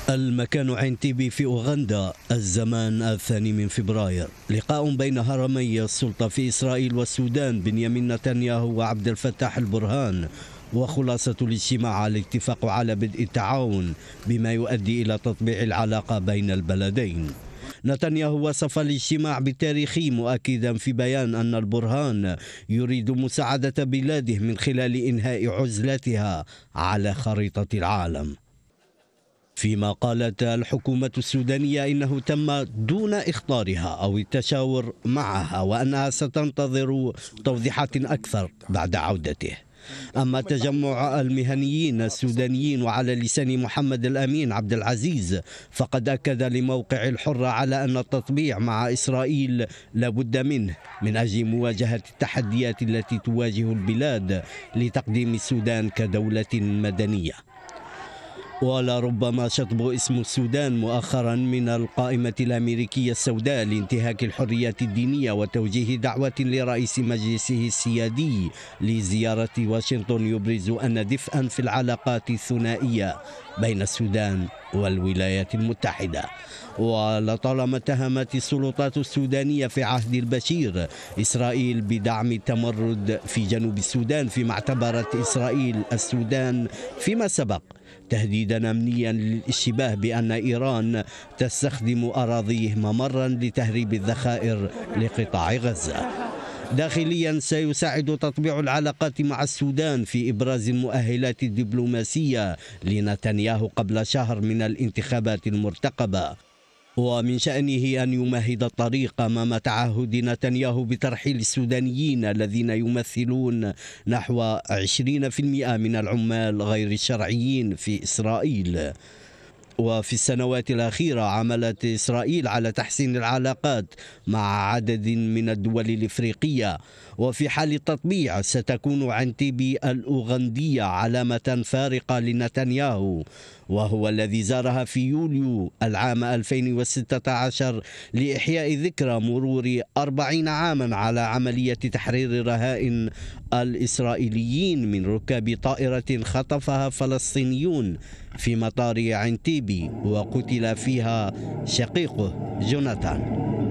المكان عنتيبي في أوغندا، الزمان 2 فبراير. لقاء بين هرمي السلطة في إسرائيل والسودان بنيامين نتنياهو وعبد الفتاح البرهان، وخلاصة الاجتماع الاتفاق على بدء التعاون بما يؤدي إلى تطبيع العلاقة بين البلدين. نتنياهو وصف الاجتماع بالتاريخي، مؤكدا في بيان أن البرهان يريد مساعدة بلاده من خلال إنهاء عزلتها على خريطة العالم. فيما قالت الحكومة السودانية إنه تم دون إخطارها أو التشاور معها، وأنها ستنتظر توضيحات أكثر بعد عودته. أما تجمع المهنيين السودانيين وعلى لسان محمد الأمين عبد العزيز، فقد أكد لموقع الحرة على أن التطبيع مع إسرائيل لابد منه من أجل مواجهة التحديات التي تواجه البلاد لتقديم السودان كدولة مدنية. ولربما شطب اسم السودان مؤخرا من القائمة الأمريكية السوداء لانتهاك الحريات الدينية وتوجيه دعوة لرئيس مجلسه السيادي لزيارة واشنطن يبرز أن دفئا في العلاقات الثنائية بين السودان والولايات المتحدة. ولطالما اتهمت السلطات السودانية في عهد البشير إسرائيل بدعم التمرد في جنوب السودان، فيما اعتبرت إسرائيل السودان فيما سبق تهديدا أمنيا للاشتباه بأن إيران تستخدم أراضيه ممرا لتهريب الذخائر لقطاع غزة. داخليا سيساعد تطبيع العلاقات مع السودان في إبراز المؤهلات الدبلوماسية لنتنياهو قبل شهر من الانتخابات المرتقبة، ومن شأنه أن يمهد الطريق أمام تعهد نتنياهو بترحيل السودانيين الذين يمثلون نحو 20% من العمال غير الشرعيين في إسرائيل. وفي السنوات الأخيرة عملت إسرائيل على تحسين العلاقات مع عدد من الدول الإفريقية، وفي حال التطبيع ستكون عنتيبي الأوغندية علامة فارقة لنتنياهو، وهو الذي زارها في يوليو العام 2016 لإحياء ذكرى مرور 40 عاما على عملية تحرير الرهائن الإسرائيليين من ركاب طائرة خطفها فلسطينيون في مطار عنتيبي وقتل فيها شقيقه جوناثان.